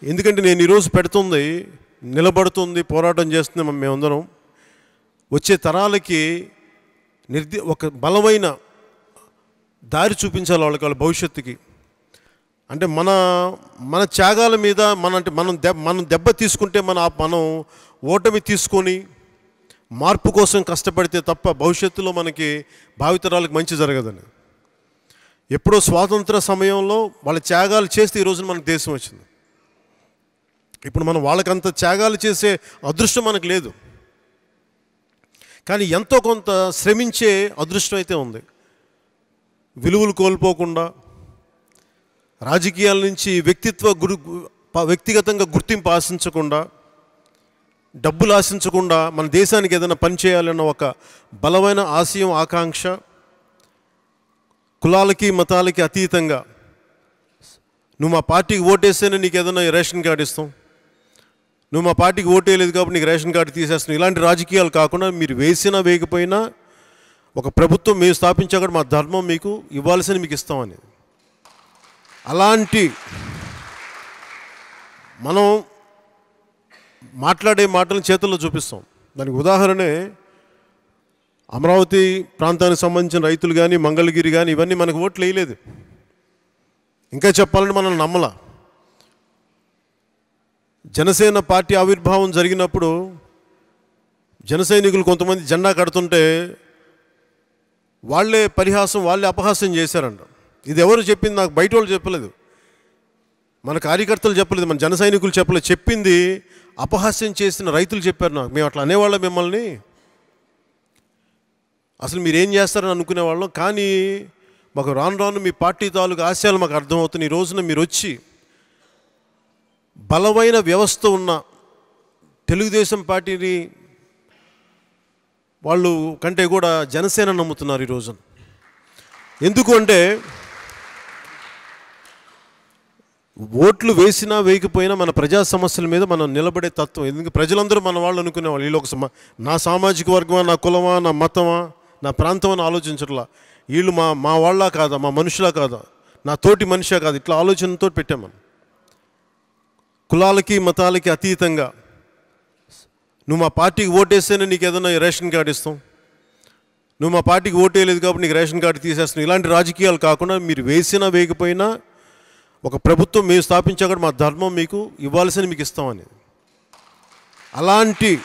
ఎందుకంటే నేను ఈరోజు పెడుతుంది నిలబడుతుంది పోరాటం చేస్తున్నాం మేమందరం వచ్చే తరాలకి ఒక బలమైన దారి చూపించాలి వాళ్ళ భవిష్యత్తుకి. అంటే మన త్యాగాల మీద మనం దెబ్బ తీసుకుంటే మనం ఓటమి తీసుకొని మార్పు కోసం కష్టపడితే తప్ప భవిష్యత్తులో మనకి భావితరాలకు మంచి జరగదని. ఎప్పుడో స్వాతంత్ర సమయంలో వాళ్ళ త్యాగాలు చేస్తే ఈరోజున మనకు దేశం వచ్చింది. ఇప్పుడు మనం వాళ్ళకంత త్యాగాలు చేసే అదృష్టం మనకు లేదు, కానీ ఎంతో కొంత శ్రమించే అదృష్టం అయితే ఉంది. విలువలు కోల్పోకుండా, రాజకీయాల నుంచి వ్యక్తిగతంగా గుర్తింపు ఆశించకుండా, డబ్బులు ఆశించకుండా మన దేశానికి ఏదైనా పని చేయాలన్న ఒక బలమైన ఆశయం, ఆకాంక్ష, కులాలకి మతాలకి అతీతంగా నువ్వు మా పార్టీకి ఓటేస్తేనే నీకు ఏదైనా రేషన్ కార్డు ఇస్తాం, నువ్వు మా పార్టీకి ఓటేయలేదు కాబట్టి నీకు రేషన్ కార్డు తీసేస్తున్నావు, ఇలాంటి రాజకీయాలు కాకుండా మీరు వేసినా వేయకపోయినా ఒక ప్రభుత్వం మేము స్థాపించాక మా ధర్మం మీకు ఇవ్వాల్సిన మీకు ఇస్తామని. అలాంటి మనం మాట్లాడే మాటలను చేతుల్లో చూపిస్తాం. దానికి ఉదాహరణే అమరావతి ప్రాంతానికి సంబంధించిన రైతులు కానీ, మంగళగిరి కానీ ఇవన్నీ మనకు ఓట్లు వేయలేదు. ఇంకా చెప్పాలంటే మనం నమ్మలా. జనసేన పార్టీ ఆవిర్భావం జరిగినప్పుడు జన సైనికులు కొంతమంది జెండా కడుతుంటే వాళ్ళే పరిహాసం, వాళ్ళే అపహాస్యం చేశారంట. ఇది ఎవరు చెప్పింది? నాకు బయట వాళ్ళు చెప్పలేదు, మన కార్యకర్తలు చెప్పలేదు, మన జన సైనికులు చెప్పలేదు. చెప్పింది అపహాస్యం చేసిన రైతులు చెప్పారు నాకు. మేము అట్లా అనేవాళ్ళం మిమ్మల్ని, అసలు మీరేం చేస్తారని అనుకునేవాళ్ళం. కానీ మాకు రాను రాను మీ పార్టీ తాలూకు ఆశయాలు మాకు అర్థమవుతుంది. ఈ రోజున మీరు వచ్చి బలమైన వ్యవస్థ ఉన్న తెలుగుదేశం పార్టీని వాళ్ళు కంటే కూడా జనసేన నమ్ముతున్నారు ఈ రోజున. ఎందుకు అంటే ఓట్లు వేసినా వేయకపోయినా మన ప్రజా సమస్యల మీద మనం నిలబడే తత్వం. ఎందుకంటే ప్రజలందరూ మన వాళ్ళు అనుకునేవాళ్ళు, వీళ్ళు నా సామాజిక వర్గమా, నా కులమా, నా మతమా, నా ప్రాంతం అని ఆలోచించట్లా. వీళ్ళు మా వాళ్ళ కాదా, మా మనుషులా కాదా, నా తోటి మనిషా కాదు, ఇట్లా ఆలోచనతో పెట్టాం మనం. కులాలకి మతాలకి అతీతంగా నువ్వు మా పార్టీకి ఓటేస్తేనే నీకు ఏదైనా రేషన్ కార్డు ఇస్తాం, నువ్వు మా పార్టీకి ఓటేయలేదు కాబట్టి నీకు రేషన్ కార్డు తీసేస్తున్నావు, ఇలాంటి రాజకీయాలు కాకుండా మీరు వేసినా వేయకపోయినా ఒక ప్రభుత్వం మేము స్థాపించాక మా ధర్మం మీకు ఇవ్వాల్సిన మీకు ఇస్తామని. అలాంటి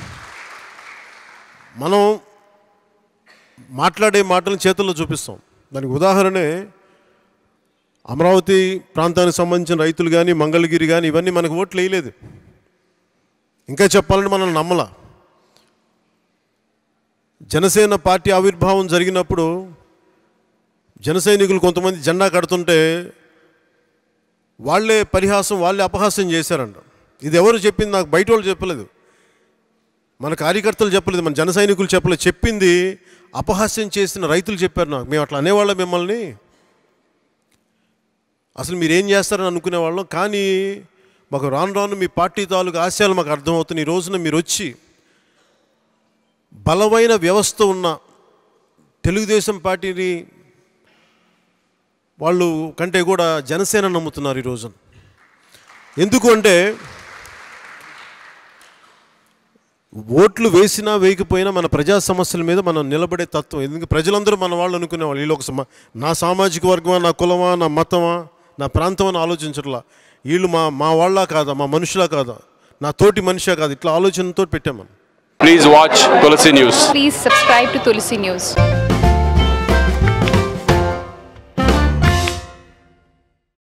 మనం మాట్లాడే మాటలను చేతుల్లో చూపిస్తాం. దానికి ఉదాహరణే అమరావతి ప్రాంతానికి సంబంధించిన రైతులు కానీ, మంగళగిరి కానీ ఇవన్నీ మనకు ఓట్లు వేయలేదు. ఇంకా చెప్పాలంటే మనం నమ్మలా. జనసేన పార్టీ ఆవిర్భావం జరిగినప్పుడు జన సైనికులు కొంతమంది జెండా కడుతుంటే వాళ్ళే పరిహాసం, వాళ్ళే అపహాస్యం చేశారంట. ఇది ఎవరు చెప్పింది? నాకు బయట వాళ్ళు చెప్పలేదు, మన కార్యకర్తలు చెప్పలేదు, మన జన సైనికులు చెప్పలేదు. చెప్పింది అపహాస్యం చేసిన రైతులు చెప్పారు నాకు. మేము అట్లా అనేవాళ్ళం మిమ్మల్ని, అసలు మీరేం చేస్తారని అనుకునేవాళ్ళం. కానీ మాకు రాను రాను మీ పార్టీ తాలూకు ఆశయాలు మాకు అర్థమవుతుంది. ఈ రోజున మీరు వచ్చి బలమైన వ్యవస్థ ఉన్న తెలుగుదేశం పార్టీని వాళ్ళు కంటే కూడా జనసేన నమ్ముతున్నారు ఈ రోజున. ఎందుకు అంటే ఓట్లు వేసినా వేయకపోయినా మన ప్రజా సమస్యల మీద మనం నిలబడే తత్వం. ఎందుకంటే ప్రజలందరూ మన వాళ్ళు అనుకునేవాళ్ళు, వీళ్ళు నా సామాజిక వర్గమా, నా కులమా, నా మతమా, నా ప్రాంతం అని ఆలోచించట్లా. వీళ్ళు మా వాళ్ళ కాదా, మా మనుషులా కాదా, నా తోటి మనిషా కాదు, ఇట్లా ఆలోచనతో పెట్టాం మనం. Please watch Tulsi News. Please subscribe to Tulsi News.